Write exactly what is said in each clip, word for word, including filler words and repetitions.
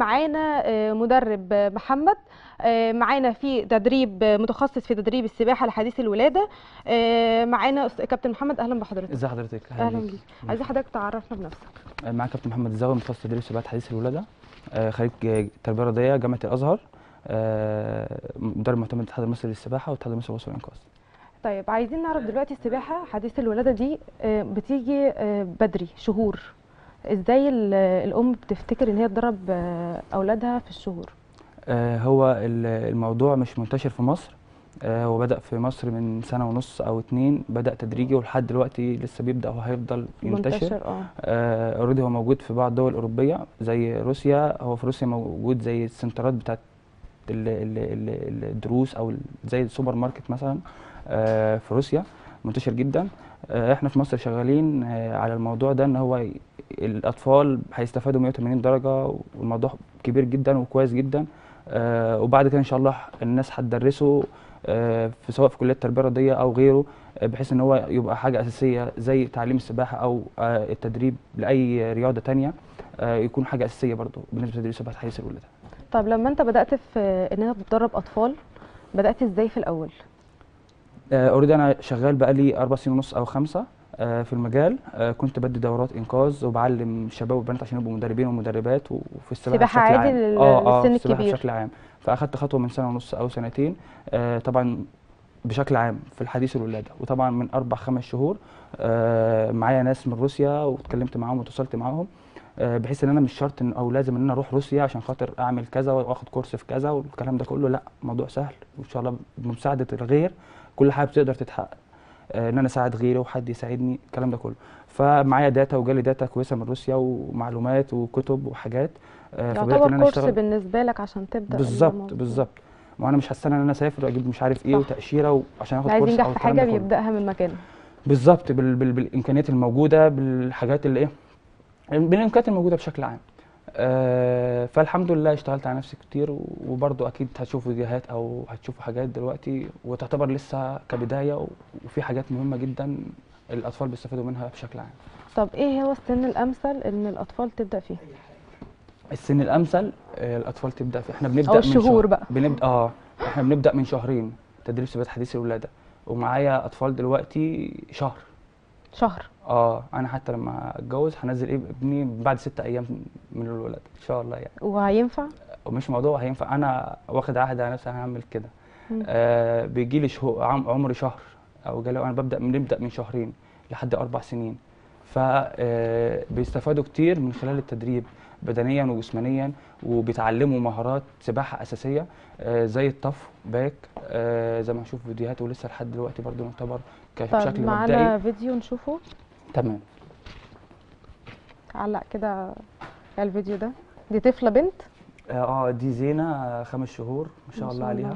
معانا آه، مدرب آه، محمد. آه، معانا في تدريب آه، متخصص في تدريب السباحه لحديث الولاده. آه، معانا أست- كابتن محمد، اهلا بحضرتك. ازي حضرتك؟ اهلا اهلا بيك. بيك. عايزه حضرتك تعرفنا بنفسك. معاك كابتن محمد الزاوي، متخصص تدريب سباحه حديث الولاده، آه، خريج تربيه رياضيه جامعه الازهر، آه، مدرب معتمد الاتحاد المصري للسباحه والاتحاد المصري للغوص والانقاذ. طيب عايزين نعرف دلوقتي السباحه حديث الولاده دي آه، بتيجي آه، بدري شهور. ازاي ال- الام بتفتكر ان هي تدرب آه، اولادها في الشهور؟ آه، هو ال- الموضوع مش منتشر في مصر. آه، هو بدأ في مصر من سنة ونص أو اتنين، بدأ تدريجي ولحد دلوقتي لسه بيبدأ وهيفضل ينتشر. منتشر اه. اوريدي هو موجود في بعض الدول الأوروبية زي روسيا. هو في روسيا موجود زي السنترات بتاعت ال- ال- ال- الدروس أو ال- زي السوبر ماركت مثلا. آه، في روسيا منتشر جدا. آه، احنا في مصر شغالين آه، على الموضوع ده، ان هو ي- الأطفال هيستفادوا مية وتمانين درجة، والموضوع كبير جدا وكويس جدا. آه، وبعد كده ان شاء الله الناس هتدرسه آه، في سواء في كليات التربيه الرياضيه او غيره، آه، بحيث ان هو يبقى حاجه اساسيه زي تعليم السباحه او آه، التدريب لاي رياضه تانية، آه، يكون حاجه اساسيه برضه بالنسبه لتدريب سباحه حديث الولاده. طب لما انت بدات في ان انت بتدرب اطفال، بدات ازاي في الاول؟ اوريدي انا شغال بقالي اربع سنين ونص او خمسه آه، في المجال. آه، كنت بدي دورات انقاذ وبعلم الشباب والبنات عشان يبقوا مدربين ومدربات، وفي السباحه سباحه بشكل عادي عام. لل- اه اه للسن في السباحه الكبير. بشكل عام. فاخدت خطوه من سنه ونص او سنتين، آه، طبعا بشكل عام في الحديث الولاده. وطبعا من اربع خمس شهور آه، معايا ناس من روسيا واتكلمت معاهم وتواصلت معاهم، آه، بحيث ان انا مش شرط إن او لازم ان انا اروح روسيا عشان خاطر اعمل كذا واخد كورس في كذا والكلام ده كله. لا، الموضوع سهل وان شاء الله بمساعده الغير كل حاجه بتقدر تتحقق. آه، ان انا اساعد غيري وحد يساعدني الكلام ده كله. فمعايا داتا وجالي داتا كويسه من روسيا ومعلومات وكتب وحاجات. آه، فبدات يعتبر ان انا كورس اشتغل. بالنسبه لك عشان تبدا بالظبط الموضوع. بالظبط. ما انا مش هستنى ان انا اسافر واجيب مش عارف ايه صح. وتاشيره عشان اخد اللي عايز كورس ينجح او في الكلام حاجه ده كله. بيبداها من مكانه. بالظبط بال... بال... بالامكانيات الموجوده، بالحاجات اللي ايه، بالامكانيات الموجوده بشكل عام. آه فالحمد لله اشتغلت على نفسي كتير، وبرضه اكيد هتشوفوا فيديوهات او هتشوفوا حاجات دلوقتي وتعتبر لسه كبدايه، وفي حاجات مهمه جدا الاطفال بيستفادوا منها بشكل عام. طب ايه هو السن الامثل ان الاطفال تبدا فيه؟ السن الامثل آه الاطفال تبدا في، احنا او بنبدا من الشهور شهر. بقى. بنبدا اه احنا بنبدا من شهرين تدريب سباحه حديث الولاده، ومعايا اطفال دلوقتي شهر. شهر. اه انا حتى لما اتجوز هنزل ايه ابني بعد ستة ايام من الولاده ان شاء الله يعني. وهينفع؟ ومش موضوع هينفع، انا واخد عهد على نفسي هعمل كده. مم. آه بيجي لي شهور عم عمري شهر او جالي، انا ببدا بنبدا من شهرين لحد اربع سنين. ف آه، بيستفادوا كتير من خلال التدريب بدنيا وجسمانيا، وبيتعلموا مهارات سباحه اساسيه آه زي الطفو باك، آه زي ما هنشوف فيديوهات ولسه لحد دلوقتي برضو يعتبر طب كشكل مبدئي. معانا فيديو نشوفه. تمام. علق كده على الفيديو ده. دي طفله بنت. اه آه، دي زينة آه، خمس شهور ما شاء ما الله شاء عليها. الله.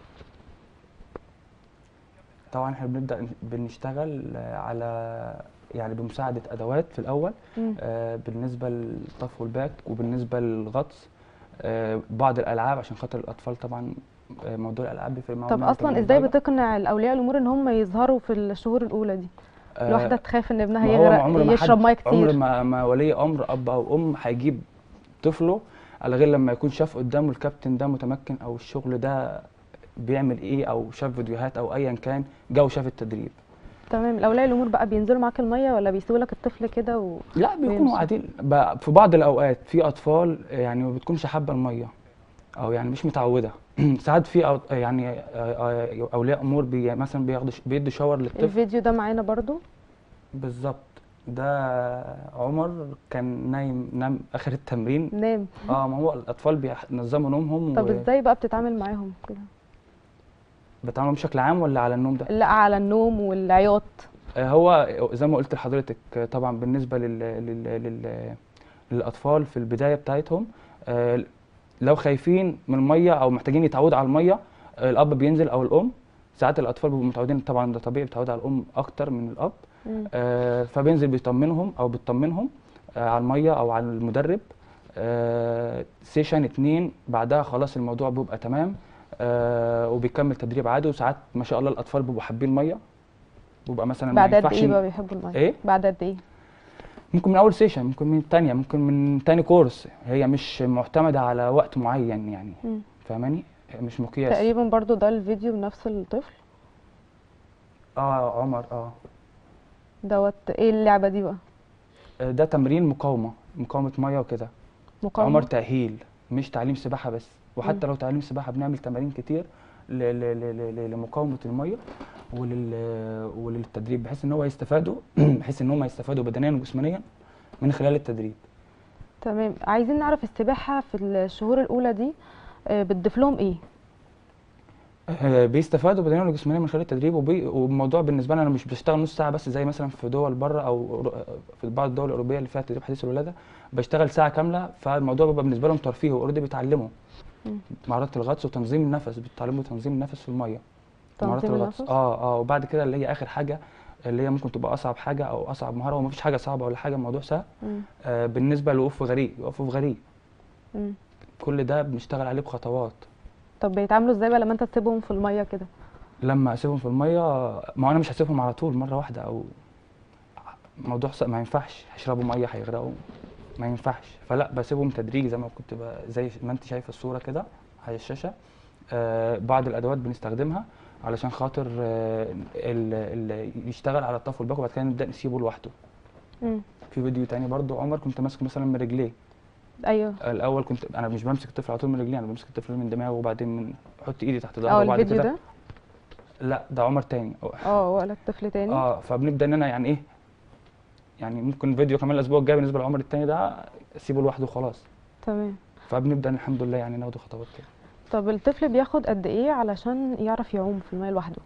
طبعا احنا بنبدأ بنشتغل آه، على يعني بمساعدة أدوات في الأول، مم. آه، بالنسبة للطف والباك وبالنسبة للغطس، آه، بعض الألعاب عشان خاطر الأطفال طبعا. آه، موضوع الألعاب بيفرق معاهم طب مية اصلا وتمانين ازاي درجة. بتقنع الاولياء الامور ان هم يظهروا في الشهور الاولى دي؟ الواحده آه، تخاف ان ابنها ما هو يغرق عمر ما يشرب حد ميه عمر كتير. ما ما ولي أمر أب أو أم هيجيب طفله على غير لما يكون شاف قدامه الكابتن ده متمكن أو الشغل ده بيعمل إيه، أو شاف فيديوهات أو أيا كان جه وشاف التدريب. تمام. الاولياء الامور بقى بينزلوا معاك الميه ولا بيسيبوا لك الطفل كده و... لا، بيكونوا ويمشوا؟ قاعدين ب- في بعض الاوقات في اطفال يعني ما بتكونش حابه الميه او يعني مش متعوده. ساعات في أو يعني آه، آه، اولياء امور بي مثلا بياخدوا ش- بيدوا شاور للطفل. الفيديو ده معانا برضو. بالظبط. ده عمر كان نايم نام اخر التمرين. نام. اه ما هو الاطفال بينظموا نومهم. طب ازاي بقى بتتعامل معاهم كده؟ وبتعاملوا بشكل عام ولا على النوم ده؟ لا، على النوم والعياط. آه، هو زي ما قلت لحضرتك، آه، طبعا بالنسبه لل... لل... لل... للاطفال في البدايه بتاعتهم، آه، لو خايفين من الميه او محتاجين يتعودوا على الميه، آه، الاب بينزل او الام. ساعات الاطفال بيبقوا متعودين، طبعا ده طبيعي، بيتعودوا على الام اكتر من الاب. مم. آه، فبينزل بيطمنهم او بتطمنهم آه، على الميه او على المدرب. آه، سيشن اتنين بعدها خلاص الموضوع بيبقى تمام، آه، وبيكمل تدريب عادي. وساعات ما شاء الله الاطفال بيبقوا حابين الميه، بيبقى مثلا ما بعد قد ينفعش ايه ن- بقى بيحبوا الميه؟ ايه بعد قد ايه؟ ممكن من اول سيشن، ممكن من التانية، ممكن من تاني كورس. هي مش معتمده على وقت معين يعني، مم. فاهماني؟ مش مقياس. تقريبا برضو ده الفيديو بنفس الطفل اه عمر اه. دوت. ايه اللعبة دي بقى؟ آه، ده تمرين مقاومه، مقاومه ميه وكده. عمر مقاومة. تأهيل، مش تعليم سباحة بس. مم. وحتى لو تعليم سباحة بنعمل تمارين كتير ل- ل- ل- ل- لمقاومة المية ولل وللتدريب، بحيث ان هو يستفادوا بحيث ان هم يستفادوا بدنيا وجسمانيا من خلال التدريب. تمام. عايزين نعرف السباحة في الشهور الأولى دي آه، بتضيف لهم ايه؟ آه، بيستفادوا بدنيا وجسمانيا من خلال التدريب، وبي... والموضوع بالنسبه لي انا مش بشتغل نص ساعه بس زي مثلا في دول بره او ر- في بعض الدول الاوروبيه اللي فيها تدريب حديث الولاده. بشتغل ساعه كامله، فالموضوع بيبقى بالنسبه لهم ترفيه، اوريدي بيتعلموا مم. مهارات الغطس وتنظيم النفس، بيتعلموا تنظيم النفس في الميه، مهارات تنظيم الغطس. النفس. اه اه وبعد كده اللي هي اخر حاجه، اللي هي ممكن تبقى اصعب حاجه او اصعب مهاره، ومفيش حاجه صعبه ولا حاجه، الموضوع سهل. مم. آه بالنسبه لوقوف في غريق، يقفوا في غريق، مم. كل ده بنشتغل عليه بخطوات. طب بيتعاملوا ازاي بقى لما انت تسيبهم في المية كده؟ لما اسيبهم في الميه، ما انا مش هسيبهم على طول مره واحده، او موضوع ص- ما ينفعش هيشربوا ميه هيغرقوا، ما ينفعش. فلا بسيبهم تدريجي زي ما كنت ب... زي ما انت شايف الصوره كده على الشاشه. آه بعض الادوات بنستخدمها علشان خاطر آه ال... ال... يشتغل على الطفل والباك، وبعد كده نبدا نسيبه لوحده. مم. في فيديو تاني برضو عمر كنت ماسكه مثلا من رجليه. ايوه. الاول كنت انا مش بمسك الطفل على طول من رجليه، انا بمسك الطفل من دماغه، وبعدين من احط ايدي تحت ظهره، اه وبعد الفيديو كده ده. لا ده عمر تاني. اه هو قالك طفل تاني. اه فبنبدا ان انا يعني ايه، يعني ممكن فيديو كمان الاسبوع الجاي بالنسبه لعمر التاني ده اسيبه لوحده وخلاص. تمام. فبنبدا الحمد لله يعني ناخد خطوات كده. طب الطفل بياخد قد ايه علشان يعرف يعوم في المية لوحده؟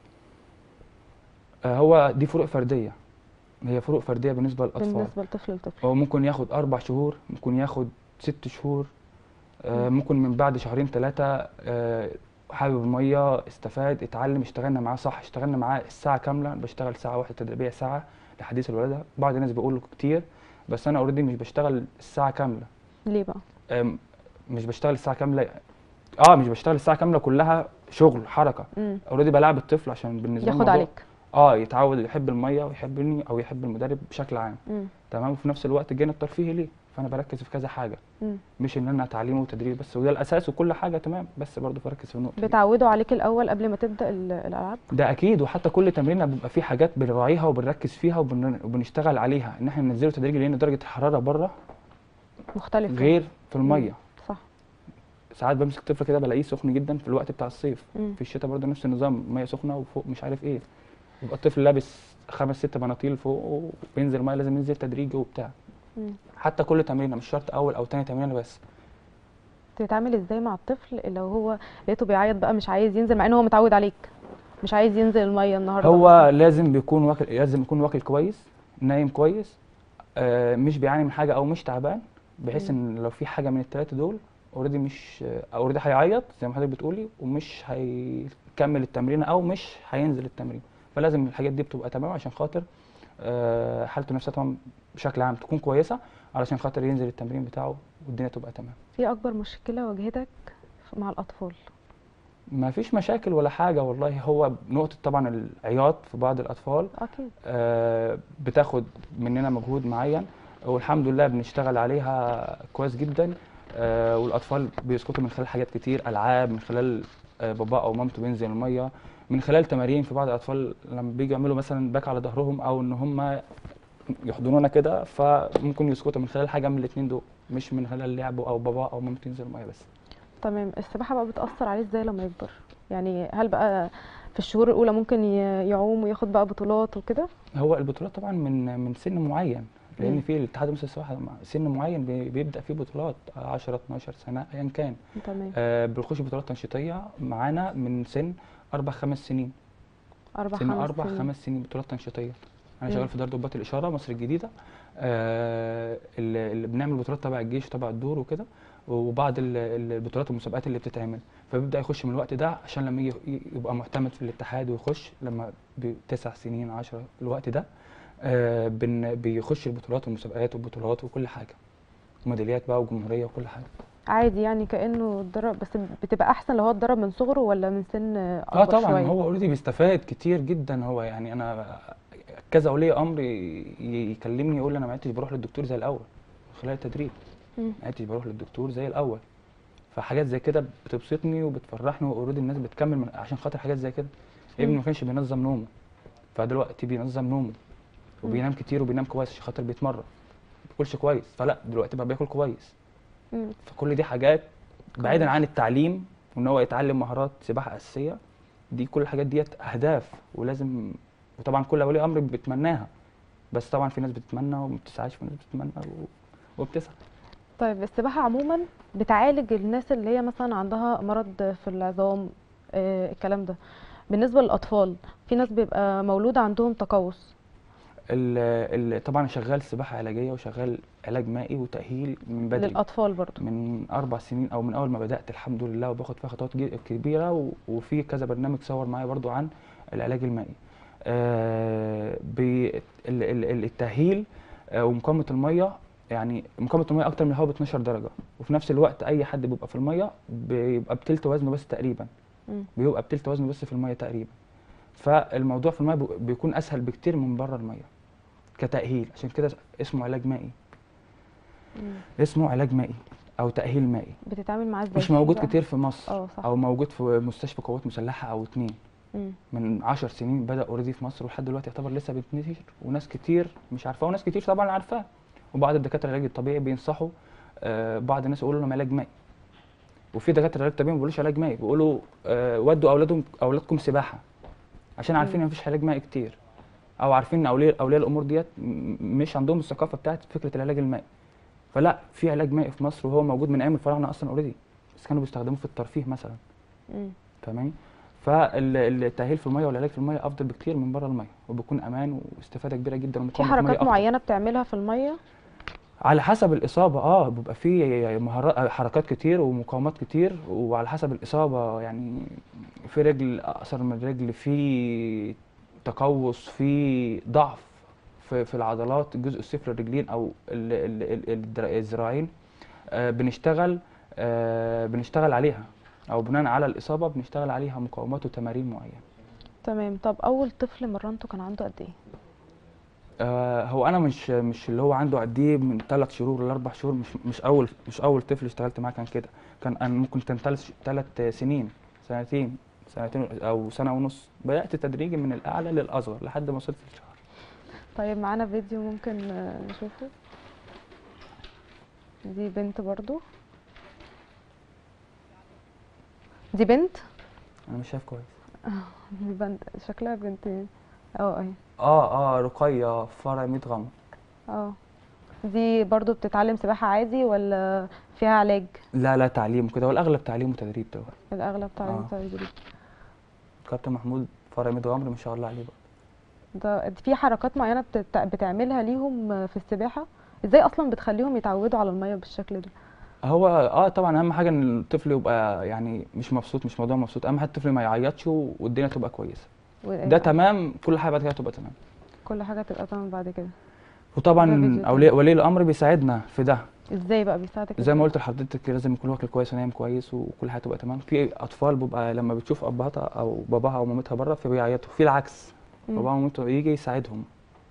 آه هو دي فروق فرديه، هي فروق فرديه بالنسبه للاطفال. بالنسبة لطفل لطفل. هو ممكن ياخد اربع شهور، ممكن ياخد ست شهور، آه مم. ممكن من بعد شهرين ثلاثه آه حابب الميه، استفاد، اتعلم، اشتغلنا معاه صح، اشتغلنا معاه الساعه كامله. بشتغل ساعه واحده تدريبيه ساعه لحديث الولاده. بعض الناس بيقولوا كتير، بس انا اوريدي مش بشتغل الساعه كامله. ليه بقى؟ آم، مش بشتغل الساعه كامله، اه مش بشتغل الساعه كامله كلها شغل حركه. مم. اوريدي بلعب الطفل عشان بالنسبه له ياخد الموضوع عليك. اه يتعود يحب الميه ويحبني او يحب المدرب بشكل عام. مم. تمام. وفي نفس الوقت الجانب الترفيهي ليه، فانا بركز في كذا حاجه، مم. مش ان انا تعليم وتدريب بس، وده الاساس وكل حاجه تمام، بس برضه بركز في النقطه دي. بتعودوا عليك الاول قبل ما تبدأ ال- الالعاب؟ ده اكيد. وحتى كل تمرينه بيبقى فيه حاجات بنراعيها وبنركز فيها وبن... وبنشتغل عليها، ان احنا ننزله تدريجي، لان درجه الحراره بره مختلفة. غير في مم. الميه. صح. ساعات بمسك طفل كده بلاقيه سخن جدا في الوقت بتاع الصيف، مم. في الشتاء برضه نفس النظام، ميه سخنه وفوق مش عارف ايه، يبقى الطفل لابس خمس ست بناطيل فوق وبينزل ميه، لازم ينزل تدريجي وبتاع. مم. حتى كل تمرينه مش شرط اول او تاني تمرينه بس. تتعامل ازاي مع الطفل لو هو لقيته بيعيط بقى مش عايز ينزل مع ان هو متعود عليك، مش عايز ينزل المية النهارده هو مثلا؟ لازم بيكون واكل، لازم يكون واكل كويس، نايم كويس، آه مش بيعاني من حاجه او مش تعبان، بحيث مم. ان لو في حاجه من الثلاثه دول اوريدي مش اوريدي هيعيط زي ما حضرتك بتقولي، ومش هيكمل التمرين او مش هينزل التمرين. فلازم الحاجات دي بتبقى تمام عشان خاطر آه حالته النفسيه طبعا بشكل عام تكون كويسه، علشان خاطر ينزل التمرين بتاعه والدنيا تبقى تمام. ايه اكبر مشكلة واجهتك مع الاطفال؟ ما فيش مشاكل ولا حاجه والله. هو نقطه طبعا العياط في بعض الاطفال اكيد. آه بتاخد مننا مجهود معين، والحمد لله بنشتغل عليها كويس جدا. آه والاطفال بيسقطوا من خلال حاجات كتير، العاب، من خلال آه بابا او مامته بينزل الميه، من خلال تمارين. في بعض الاطفال لما بيجوا يعملوا مثلا باك على ظهرهم او ان هم يحضنونا كده، فممكن يسقطوا من خلال حاجه من الاثنين دول، مش من خلال لعبه او بابا او مامته ينزل الميه بس. تمام. السباحة بقى بتأثر عليه ازاي لما يكبر؟ يعني هل بقى في الشهور الاولى ممكن ي- يعوم وياخد بقى بطولات وكده؟ هو البطولات طبعا من من سن معين، لان مم. في الاتحاد المصري للسباحه مع سن معين بي- بيبدا فيه بطولات عشرة اتناشر سنه ايا كان. تمام. آه بنخش بطولات تنشيطيه معانا من سن اربع خمس سنين، اربع سن خمس اربع سنين خمس سنين بطولات تنشيطيه. انا مم. شغال في دار ضباط الاشاره مصر الجديده، آه اللي اللي بنعمل بطولات تبع الجيش وتبع الدور وكده، وبعض ال- ال- البطولات والمسابقات اللي بتتعمل. فبيبدا يخش من الوقت ده عشان لما يجي يبقى معتمد في الاتحاد ويخش لما بتسع سنين عشرة الوقت ده، آه بن بيخش البطولات والمسابقات والبطولات وكل حاجه، وميداليات بقى وجمهوريه وكل حاجه. عادي يعني كأنه اتدرب، بس بتبقى احسن لو هو اتدرب من صغره ولا من سن اه اكبر طبعا شوية؟ هو اوريدي بيستفاد كتير جدا. هو يعني انا كذا ولي امر ي- يكلمني يقول لي انا ما عدتش بروح للدكتور زي الاول خلال التدريب، مم. ما عدتش بروح للدكتور زي الاول. فحاجات زي كده بتبسطني وبتفرحني، واوريدي الناس بتكمل من عشان خاطر حاجات زي كده. ابني مم. ما كانش بينظم نومه، فدلوقتي بينظم نومه وبينام كتير وبينام كويس عشان خاطر بيتمرن. ما بياكلش كويس، فلا دلوقتي بقى بياكل كويس. مم. فكل دي حاجات بعيدا كويس. عن التعليم وان هو يتعلم مهارات سباحه اساسيه. دي كل الحاجات ديت اهداف ولازم، وطبعا كل ولي امر بيتمناها، بس طبعا في ناس بتتمنى وما بتسعاش، في ناس بتتمنى و- وبتسعى. طيب السباحة عموما بتعالج الناس اللي هي مثلا عندها مرض في العظام، آه الكلام ده. بالنسبة للأطفال، في ناس بيبقى مولودة عندهم تقوس. ال ال طبعا شغال سباحه علاجيه وشغال علاج مائي وتاهيل من بدري، للأطفال برضو. من اربع سنين او من اول ما بدات الحمد لله، وباخد فيها خطوات جي- كبيره، و- وفي كذا برنامج صور معايا برضو عن العلاج المائي. آه بي- ال- ال- ال- التاهيل آه ومقاومه الميه. يعني مقاومه الميه اكتر من الهواء ب اتناشر درجه، وفي نفس الوقت اي حد بيبقى في الميه بيبقى بتلت وزنه بس تقريبا، مم. بيبقى بتلت وزنه بس في الميه تقريبا. فالموضوع في الميه بي- بيكون اسهل بكتير من بره الميه كتاهيل، عشان كده اسمه علاج مائي. مم. اسمه علاج مائي او تاهيل مائي. بتتعامل معاه ازاي مش موجود بقى؟ كتير في مصر، اه صح. او موجود في مستشفى قوات مسلحه او اتنين. مم. من عشر سنين بدا اوريدي في مصر، ولحد دلوقتي يعتبر لسه بيتنتشر، وناس كتير مش عارفاه وناس كتير طبعا عارفاه. وبعض الدكاتره العلاج الطبيعي بينصحوا آه بعض الناس يقولوا لهم علاج مائي، وفي دكاتره علاج طبيعي ما بيقولوش علاج مائي، بيقولوا آه ودوا اولادهم اولادكم سباحه، عشان عارفين ان مفيش علاج مائي كتير، او عارفين ان اولياء اولياء الامور ديت م- مش عندهم الثقافه بتاعت فكره العلاج المائي. فلا، في علاج مائي في مصر، وهو موجود من ايام الفراعنه اصلا اوريدي، بس كانوا بيستخدموه في الترفيه مثلا. مم. فاهماني؟ فالتأهيل في الميه والعلاج في الميه افضل بكتير من بره الميه، وبيكون امان واستفاده كبيره جدا في ومقاومه ميه حركات اكتر. معينة بتعملها في المية؟ على حسب الاصابه، اه بيبقى في مهارات حركات كتير ومقاومات كتير، وعلى حسب الاصابه يعني. في رجل اقصر من رجل، في تقوس، في ضعف في في العضلات الجزء السفلي للرجلين او ال- ال- ال- الدرا- الذراعين. آه بنشتغل آه بنشتغل عليها، او بناء على الاصابه بنشتغل عليها مقاومات وتمارين معينه. تمام. طب أول طفل مرنته كان عنده قد ايه؟ آه هو انا مش مش اللي هو عنده قد ايه، من ثلاث شهور لاربع شهور، مش مش اول مش اول طفل اشتغلت معاه كان كده. كان انا ممكن كان ثلاث ثلاث سنين، سنتين سنتين او سنه ونص. بدات تدريجي من الاعلى للاصغر لحد ما وصلت للشهر. طيب معانا فيديو ممكن آه، نشوفه. دي بنت برضو، دي بنت. انا مش شايف كويس. دي بنت شكلها بنت يعني. اه اهي. اه اه رقيه فرع ميت غمر. اه دي برضو بتتعلم سباحة عادي ولا فيها علاج؟ لا لا، تعليم كده، والاغلب تعليم وتدريب دلوقتي. الأغلب تعليم اه تدريب. كابتن محمود فرع ميت غمر ما شاء الله عليه بقى. ده في حركات معينة بتت... بتعملها ليهم في السباحة؟ ازاي اصلا بتخليهم يتعودوا على المية بالشكل ده؟ هو اه طبعا اهم حاجه ان الطفل يبقى يعني مش مبسوط، مش موضوع مبسوط، اهم حاجه الطفل ما يعيطش والدنيا تبقى كويسه. ده و... تمام، كل حاجه بعد كده تبقى تمام. كل حاجة تبقى تمام بعد كده. ده وطبعا فيديو تاني. اولياء ولي الامر بيساعدنا في ده. ازاي بقى بيساعدك؟ زي ما ازاي؟ قلت لحضرتك لازم يكون واكل كويس ونايم كويس وكل حاجه تبقى تمام. في اطفال بيبقى لما بتشوف ابهاتها او باباها او مامتها بره فبيعيطوا، في العكس مم. باباها ومامته يجي يساعدهم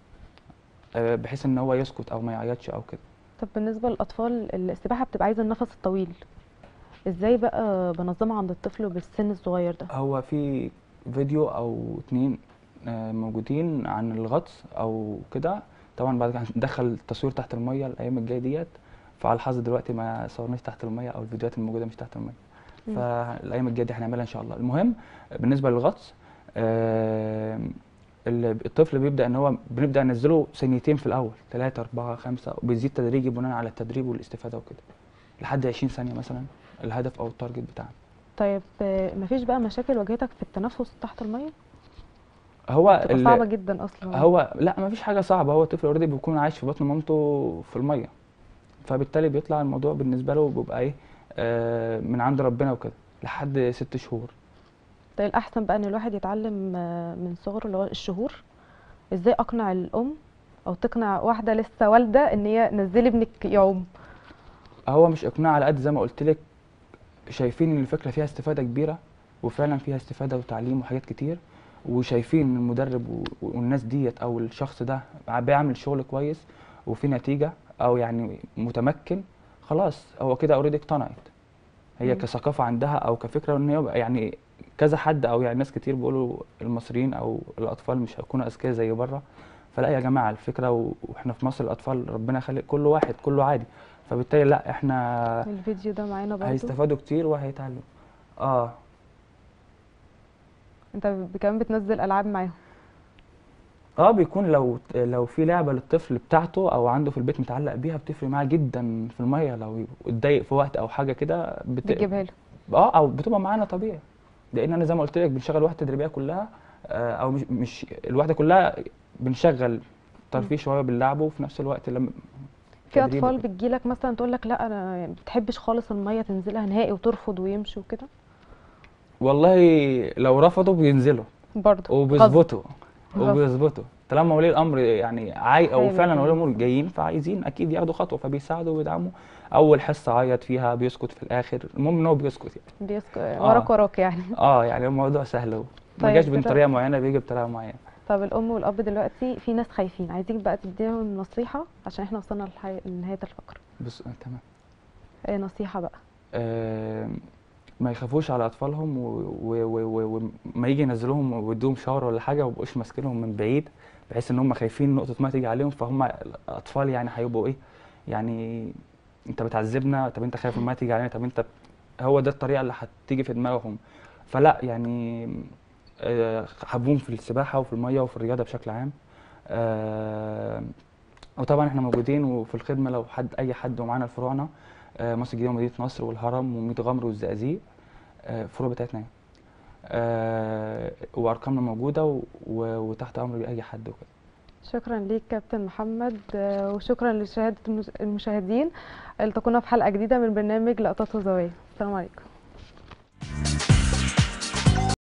آه، بحيث ان هو يسكت او ما يعيطش او كده. طب بالنسبة للأطفال، السباحة بتبقى عايزة النفس الطويل، ازاي بقى بنظمها عند الطفل بالسن الصغير ده؟ هو في فيديو او اتنين آه، موجودين عن الغطس او كده. طبعا بعد كده هندخل التصوير تحت الميه الايام الجايه ديت، فعلى الحظ دلوقتي ما صورناش تحت الميه، او الفيديوهات الموجوده مش تحت الميه. مم. فالايام الجايه دي هنعملها ان شاء الله. المهم بالنسبه للغطس، آه، ال- الطفل بيبدا ان هو بنبدا ننزله ثانيتين في الاول، ثلاثة أربعة خمسة، وبيزيد تدريجي بناء على التدريب والاستفاده وكده لحد عشرين ثانيه مثلا، الهدف او التارجت بتاعنا. طيب آه، مفيش بقى مشاكل واجهتك في التنفس تحت المية؟ هو بتبقى ال- صعبة جدا اصلا. هو لا، ما فيش حاجه صعبه. هو الطفل اوريدي بيكون عايش في بطن مامته في الميه، فبالتالي بيطلع الموضوع بالنسبه له بيبقى ايه، آه من عند ربنا وكده لحد ست شهور. طيب الأحسن بقى ان الواحد يتعلم آه، من صغره، اللي هو الشهور. ازاي اقنع الام او تقنع واحدة لسه والدة ان هي نزلي ابنك يعوم؟ هو مش اقناع، على قد زي ما قلت لك، شايفين ان الفكره فيها استفاده كبيره، وفعلا فيها استفاده وتعليم وحاجات كتير. وشايفين المدرب و- والناس ديت او الشخص ده بيعمل شغل كويس وفي نتيجة او يعني متمكن، خلاص هو كده اوريدي اقتنعت هي مم. كثقافة عندها او كفكرة ان هي يعني كذا حد او يعني ناس كتير بيقولوا المصريين او الاطفال مش هيكونوا اذكياء زي بره. فلا يا جماعة الفكرة و- واحنا في مصر الاطفال ربنا يخلي كل واحد كله عادي. فبالتالي لا احنا الفيديو ده معانا برضو. هيستفادوا كتير وهيتعلموا. اه انت ب- كمان بتنزل العاب معاهم؟ اه بيكون لو لو في لعبه للطفل بتاعته او عنده في البيت متعلق بيها بتفرق معاه جدا في الميه، لو اتضايق في وقت او حاجه كده بت... بتجيبها له؟ اه او بتبقى معانا طبيعي. لان انا زي ما قلت لك بنشغل الوحده التدريبيه كلها، آه او مش مش الوحده كلها، بنشغل مم. ترفيه شويه بنلعبه وفي نفس الوقت لما في تدريب اطفال وكده. بتجيلك مثلا تقول لك لا انا يعني ما بتحبش خالص الميه تنزلها نهائي وترفض ويمشوا وكده؟ والله لو رفضوا بينزلوا برضو غصب؟ وبيظبطوا غصب. وبيظبطوا طالما ولي الامر يعني عاي او حابب فعلا ولي الامر الموضوع. جايين فعايزين اكيد ياخدوا خطوه فبيساعدوا ويدعموا. اول حصه عيط فيها بيسكت في الاخر، المهم ان هو بيسكت يعني. بيسك... اه وراك وراك يعني. اه يعني الموضوع سهل هو ما جاش طيب بطريقه دلوقتي، معينه بيجي بطريقه معينه. طب الام والاب دلوقتي في ناس خايفين، عايزين بقى تديهم نصيحه عشان احنا وصلنا لحي... لنهايه الفقره. بس آه تمام. ايه نصيحه بقى؟ آه ما يخافوش على اطفالهم و- و- و- و- وما يجي ينزلوهم ويدوهم شاور ولا حاجه وما يبقوش ماسكينهم من بعيد، بحيث ان هم خايفين نقطه ما تيجي عليهم فهم الاطفال يعني هيبقوا ايه يعني انت بتعذبنا، طب انت خايف الميه تيجي علينا، طب انت هو ده الطريقه اللي هتيجي في دماغهم. فلا يعني آه، حبوهم في السباحه وفي الميه وفي الرياضه بشكل عام. آه، وطبعا احنا موجودين وفي الخدمه لو حد اي حد ومعانا الفروعنا، آه، مصر الجديده ومدينه نصر والهرم وميت غمر والزقازيق، آه، الفروع بتاعتنا يعني. آه، وارقامنا موجوده و- و- وتحت امر اي حد وكده. شكرا ليك كابتن محمد، آه، وشكرا لشهاده المش- المشاهدين. التقونا في حلقه جديده من برنامج لقطات وزوايا. السلام عليكم.